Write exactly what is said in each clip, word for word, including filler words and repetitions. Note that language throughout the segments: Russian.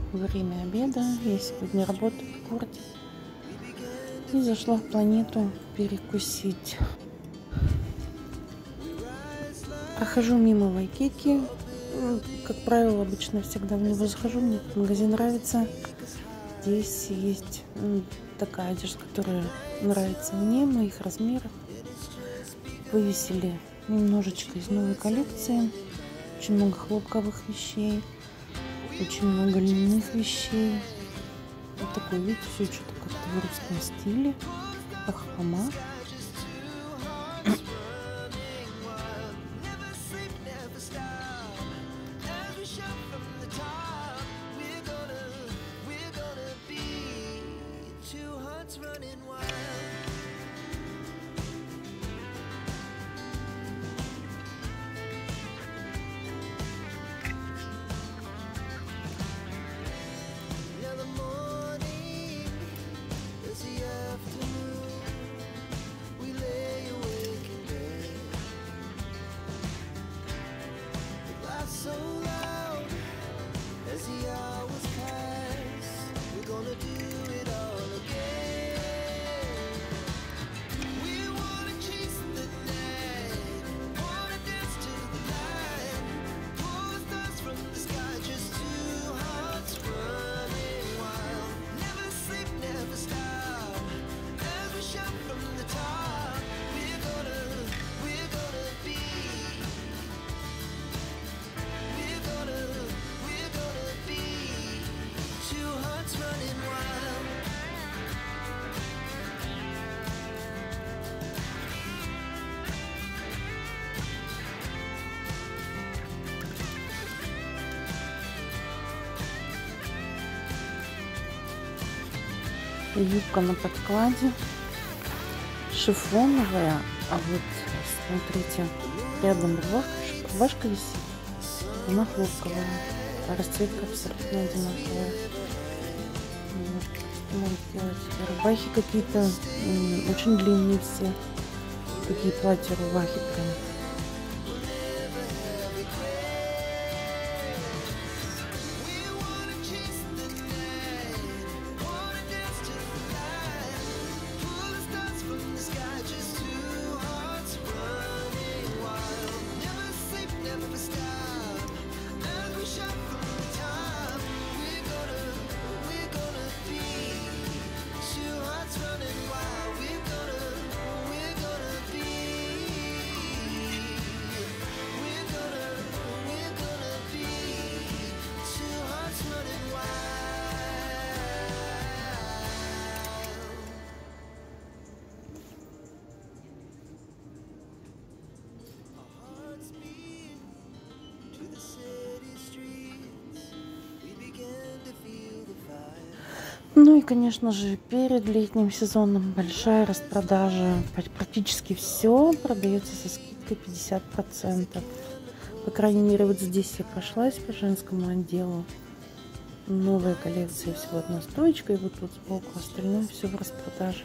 время обеда. Я сегодня работаю в городе и зашла в Планету перекусить. Прохожу мимо Вайкики. Как правило, обычно всегда в него захожу. Мне этот магазин нравится. Здесь есть такая одежда, которая нравится мне, моих размеров. Вывесили немножечко из новой коллекции. Очень много хлопковых вещей, очень много льняных вещей. Вот такой вид, все что-то как-то в русском стиле. Бахрома. Юбка на подкладе, шифоновая, а вот смотрите, рядом рубашка, рубашка висит, она хлопковая, а расцветка абсолютно одинаковая. Вот, могут делать рубахи какие-то очень длинные все, такие платья, рубахи прям. Ну и, конечно же, перед летним сезоном большая распродажа. Практически все продается со скидкой пятьдесят процентов. По крайней мере, вот здесь я прошлась по женскому отделу. Новая коллекция, всего одна стоечка, и вот тут сбоку остальное все в распродаже.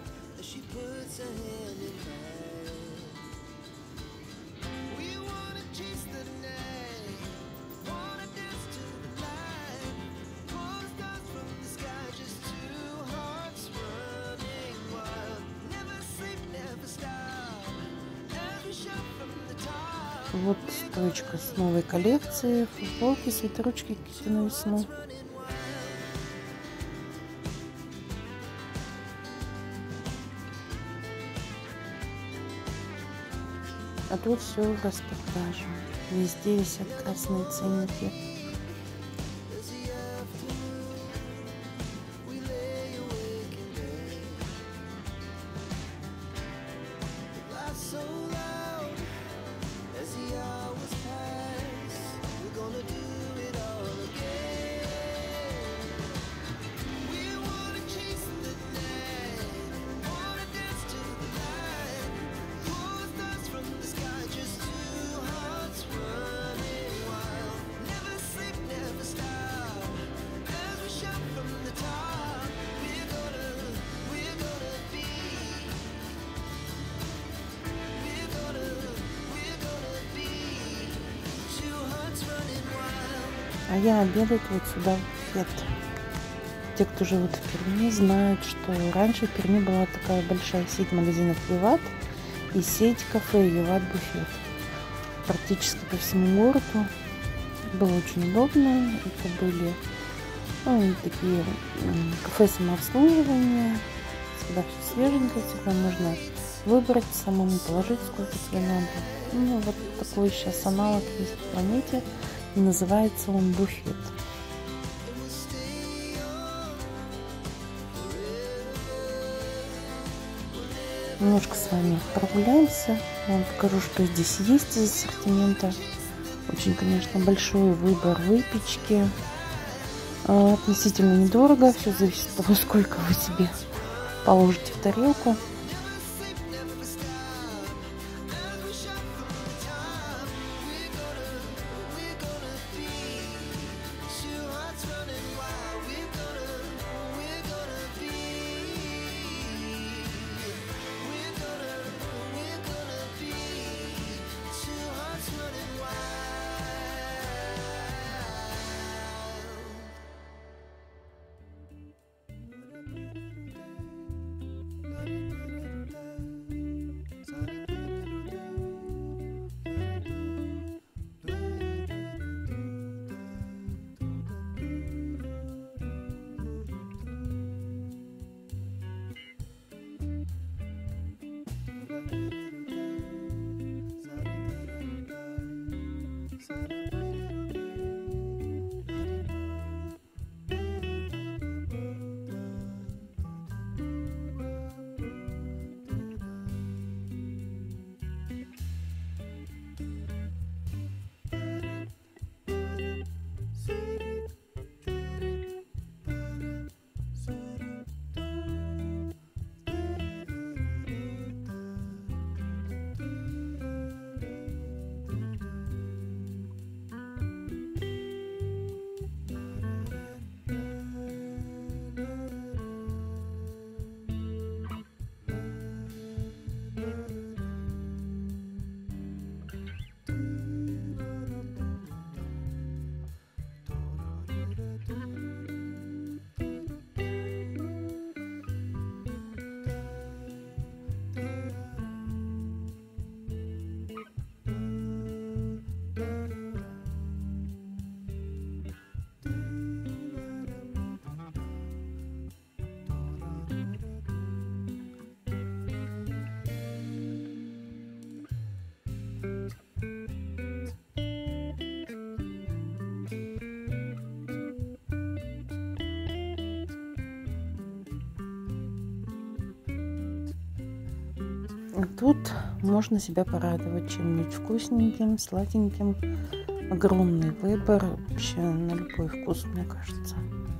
Вот стоечка с новой коллекции, футболки, свитерочки какие-то на весну. А тут все в распродаже. Везде висят красные ценники. А я обедать вот сюда в буфет. Те, кто живут в Перми, знают, что раньше в Перми была такая большая сеть магазинов «Виват» и сеть кафе «Виват Буфет». Практически по всему городу. Было очень удобно. Это были ну, такие кафе самообслуживания. Всегда все свеженькое, всегда можно выбрать, самому положить, сколько тебе надо. Ну, вот такой сейчас аналог есть в планете. И называется он «Буфет». Немножко с вами прогуляемся. Я вам покажу, что здесь есть из ассортимента. Очень, конечно, большой выбор выпечки. Относительно недорого. Все зависит от того, сколько вы себе положите в тарелку. Тут можно себя порадовать чем-нибудь вкусненьким, сладеньким. Огромный выбор вообще на любой вкус, мне кажется.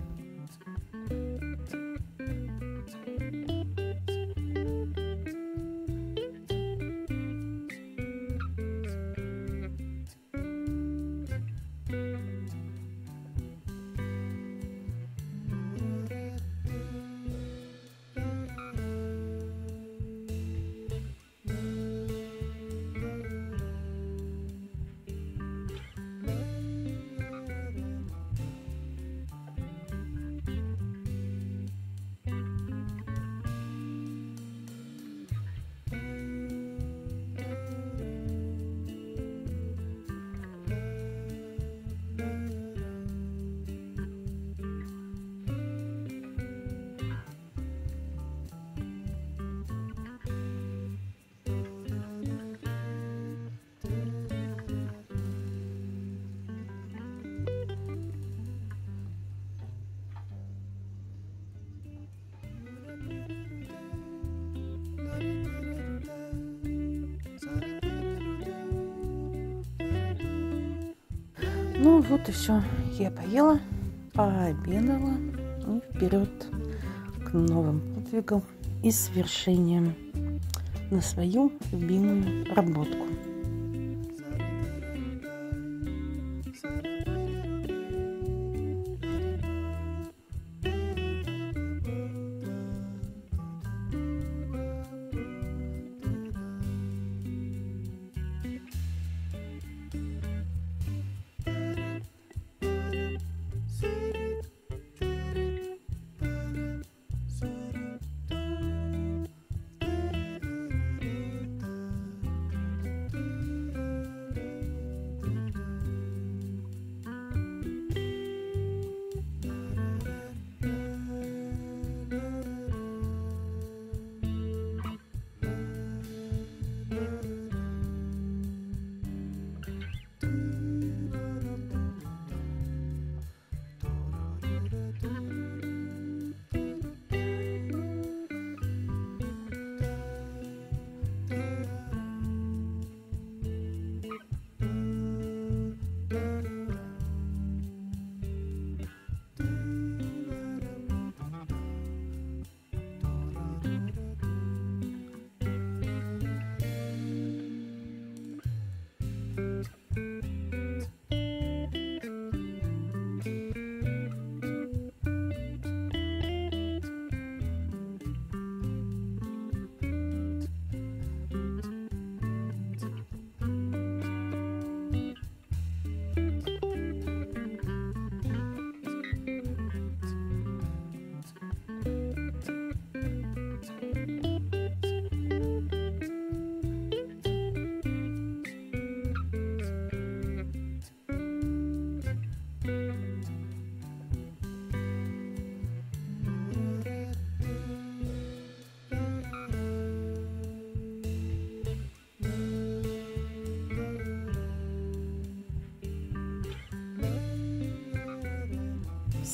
Ну вот и все. Я поела, пообедала и вперед к новым подвигам и свершениям на свою любимую работку.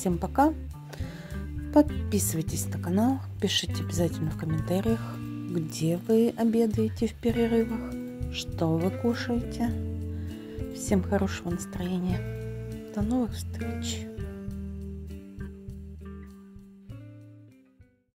Всем пока. Подписывайтесь на канал, пишите обязательно в комментариях, где вы обедаете в перерывах, что вы кушаете. Всем хорошего настроения. До новых встреч.